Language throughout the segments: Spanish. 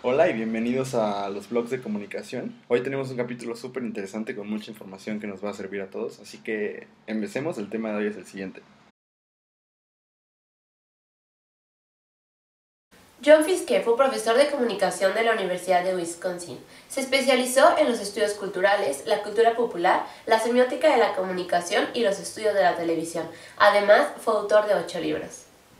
Hola y bienvenidos a los blogs de comunicación. Hoy tenemos un capítulo súper interesante con mucha información que nos va a servir a todos, así que empecemos. El tema de hoy es el siguiente. John Fiske fue profesor de comunicación de la Universidad de Wisconsin. Se especializó en los estudios culturales, la cultura popular, la semiótica de la comunicación y los estudios de la televisión. Además, fue autor de 8 libros.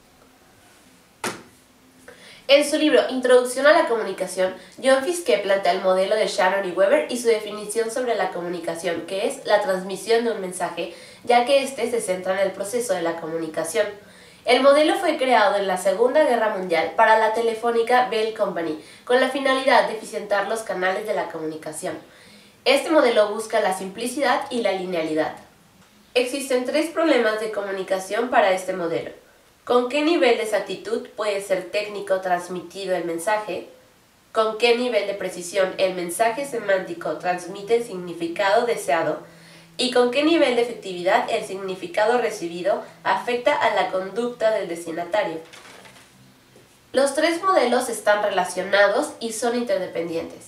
En su libro Introducción a la comunicación, John Fiske plantea el modelo de Shannon y Weber y su definición sobre la comunicación, que es la transmisión de un mensaje, ya que éste se centra en el proceso de la comunicación. El modelo fue creado en la Segunda Guerra Mundial para la telefónica Bell Company, con la finalidad de eficientar los canales de la comunicación. Este modelo busca la simplicidad y la linealidad. Existen 3 problemas de comunicación para este modelo. ¿Con qué nivel de exactitud puede ser técnico transmitido el mensaje? ¿Con qué nivel de precisión el mensaje semántico transmite el significado deseado? ¿Y con qué nivel de efectividad el significado recibido afecta a la conducta del destinatario? Los 3 modelos están relacionados y son interdependientes.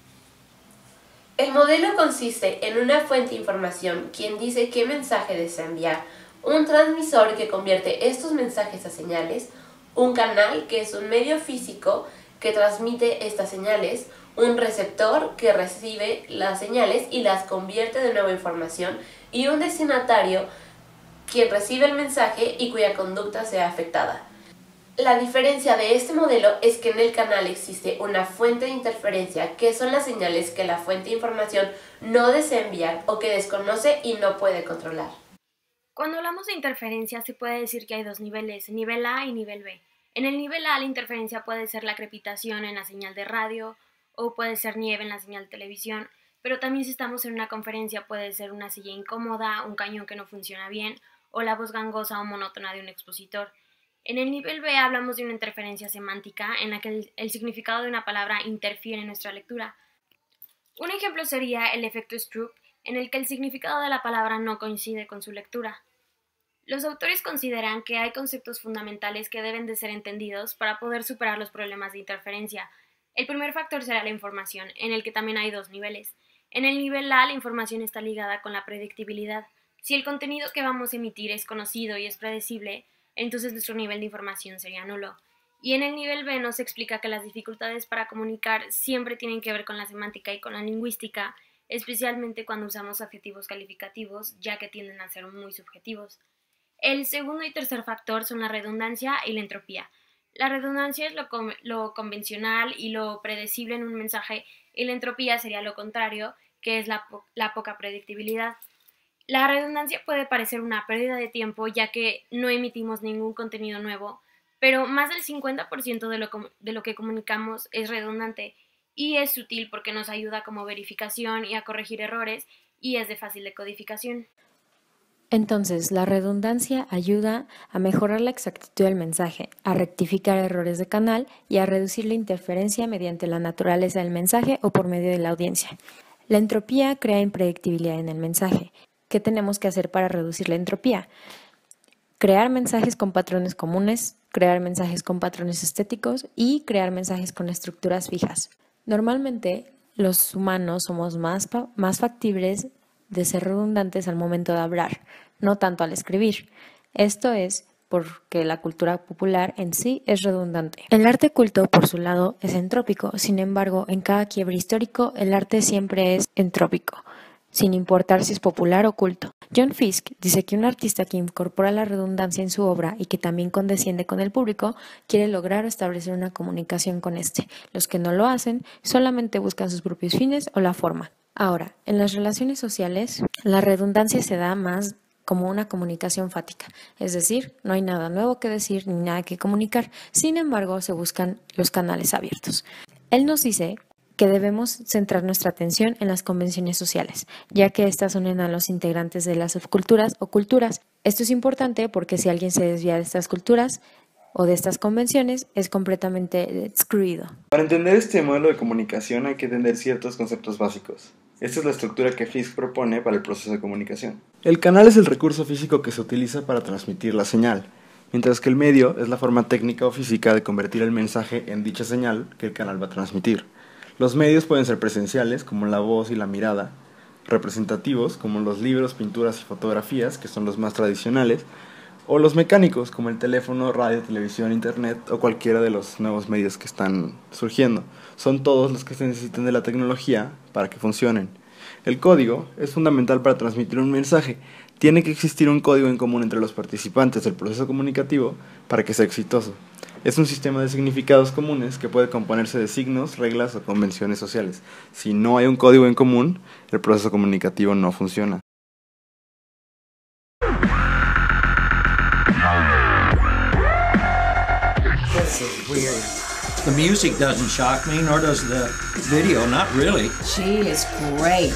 El modelo consiste en una fuente de información, quien dice qué mensaje desea enviar, un transmisor que convierte estos mensajes a señales, un canal que es un medio físico que transmite estas señales, un receptor que recibe las señales y las convierte de nuevo en información, y un destinatario quien recibe el mensaje y cuya conducta sea afectada. La diferencia de este modelo es que en el canal existe una fuente de interferencia, que son las señales que la fuente de información no desea enviar o que desconoce y no puede controlar. Cuando hablamos de interferencia se puede decir que hay 2 niveles, nivel A y nivel B. En el nivel A la interferencia puede ser la crepitación en la señal de radio o puede ser nieve en la señal de televisión, pero también si estamos en una conferencia puede ser una silla incómoda, un cañón que no funciona bien o la voz gangosa o monótona de un expositor. En el nivel B hablamos de una interferencia semántica en la que el significado de una palabra interfiere en nuestra lectura. Un ejemplo sería el efecto Stroop, en el que el significado de la palabra no coincide con su lectura. Los autores consideran que hay conceptos fundamentales que deben de ser entendidos para poder superar los problemas de interferencia. El primer factor será la información, en el que también hay 2 niveles. En el nivel A, la información está ligada con la predictibilidad. Si el contenido que vamos a emitir es conocido y es predecible, entonces nuestro nivel de información sería nulo. Y en el nivel B nos explica que las dificultades para comunicar siempre tienen que ver con la semántica y con la lingüística, especialmente cuando usamos adjetivos calificativos, ya que tienden a ser muy subjetivos. El segundo y tercer factor son la redundancia y la entropía. La redundancia es lo convencional y lo predecible en un mensaje, y la entropía sería lo contrario, que es la poca predictibilidad. La redundancia puede parecer una pérdida de tiempo, ya que no emitimos ningún contenido nuevo, pero más del 50% de lo que comunicamos es redundante, y es útil porque nos ayuda como verificación y a corregir errores, y es de fácil decodificación. Entonces, la redundancia ayuda a mejorar la exactitud del mensaje, a rectificar errores de canal y a reducir la interferencia mediante la naturaleza del mensaje o por medio de la audiencia. La entropía crea impredictibilidad en el mensaje. ¿Qué tenemos que hacer para reducir la entropía? Crear mensajes con patrones comunes, crear mensajes con patrones estéticos y crear mensajes con estructuras fijas. Normalmente, los humanos somos más factibles de ser redundantes al momento de hablar, no tanto al escribir. Esto es porque la cultura popular en sí es redundante. El arte culto, por su lado, es entrópico. Sin embargo, en cada quiebre histórico, el arte siempre es entrópico, sin importar si es popular o culto. John Fiske dice que un artista que incorpora la redundancia en su obra y que también condesciende con el público quiere lograr o establecer una comunicación con éste. Los que no lo hacen solamente buscan sus propios fines o la forma. Ahora, en las relaciones sociales, la redundancia se da más como una comunicación fática, es decir, no hay nada nuevo que decir ni nada que comunicar, sin embargo, se buscan los canales abiertos. Él nos dice que debemos centrar nuestra atención en las convenciones sociales, ya que estas unen a los integrantes de las subculturas o culturas. Esto es importante porque si alguien se desvía de estas culturas o de estas convenciones, es completamente excluido. Para entender este modelo de comunicación hay que entender ciertos conceptos básicos. Esta es la estructura que Fiske propone para el proceso de comunicación. El canal es el recurso físico que se utiliza para transmitir la señal. mientras que el medio es la forma técnica o física de convertir el mensaje en dicha señal que el canal va a transmitir. Los medios pueden ser presenciales, como la voz y la mirada, representativos, como los libros, pinturas y fotografías, que son los más tradicionales, o los mecánicos, como el teléfono, radio, televisión, internet o cualquiera de los nuevos medios que están surgiendo. Son todos los que se necesitan de la tecnología para que funcionen. El código es fundamental para transmitir un mensaje. Tiene que existir un código en común entre los participantes del proceso comunicativo para que sea exitoso. Es un sistema de significados comunes que puede componerse de signos, reglas o convenciones sociales. Si no hay un código en común, el proceso comunicativo no funciona. This is weird. The music doesn't shock me, nor does the video, not really. She is great.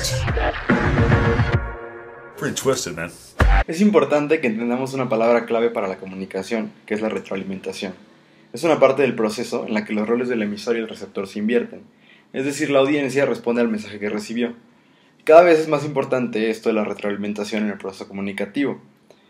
Pretty twisted, man. Es importante que entendamos una palabra clave para la comunicación, que es la retroalimentación. Es una parte del proceso en la que los roles del emisor y el receptor se invierten, es decir, la audiencia responde al mensaje que recibió. Cada vez es más importante esto de la retroalimentación en el proceso comunicativo.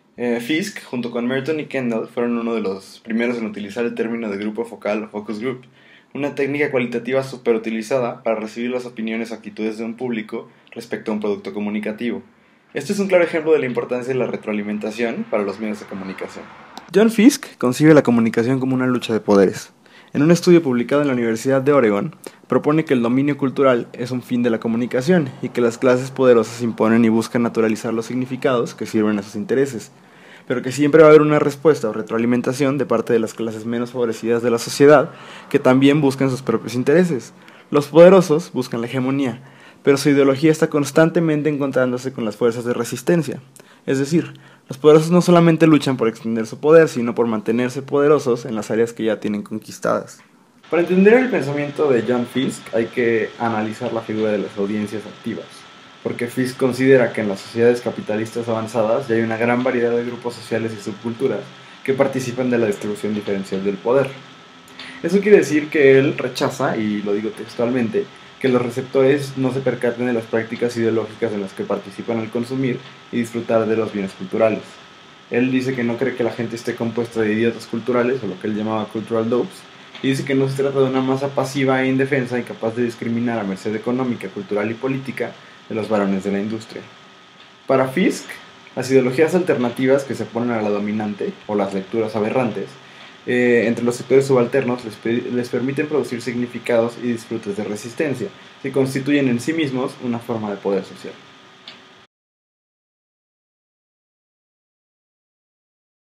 Fisk, junto con Merton y Kendall, fueron uno de los primeros en utilizar el término de grupo focal o focus group, una técnica cualitativa superutilizada para recibir las opiniones o actitudes de un público respecto a un producto comunicativo. Este es un claro ejemplo de la importancia de la retroalimentación para los medios de comunicación. John Fisk concibe la comunicación como una lucha de poderes. En un estudio publicado en la Universidad de Oregon, propone que el dominio cultural es un fin de la comunicación y que las clases poderosas imponen y buscan naturalizar los significados que sirven a sus intereses, pero que siempre va a haber una respuesta o retroalimentación de parte de las clases menos favorecidas de la sociedad que también buscan sus propios intereses. Los poderosos buscan la hegemonía, pero su ideología está constantemente encontrándose con las fuerzas de resistencia. Es decir, los poderosos no solamente luchan por extender su poder, sino por mantenerse poderosos en las áreas que ya tienen conquistadas. Para entender el pensamiento de John Fisk hay que analizar la figura de las audiencias activas, porque Fisk considera que en las sociedades capitalistas avanzadas ya hay una gran variedad de grupos sociales y subculturas que participan de la distribución diferencial del poder. Eso quiere decir que él rechaza, y lo digo textualmente, que los receptores no se percaten de las prácticas ideológicas en las que participan al consumir y disfrutar de los bienes culturales. Él dice que no cree que la gente esté compuesta de idiotas culturales, o lo que él llamaba cultural dopes, y dice que no se trata de una masa pasiva e indefensa incapaz de discriminar a merced económica, cultural y política de los varones de la industria. Para Fisk, las ideologías alternativas que se oponen a la dominante, o las lecturas aberrantes, entre los sectores subalternos les permiten producir significados y disfrutes de resistencia, que constituyen en sí mismos una forma de poder social.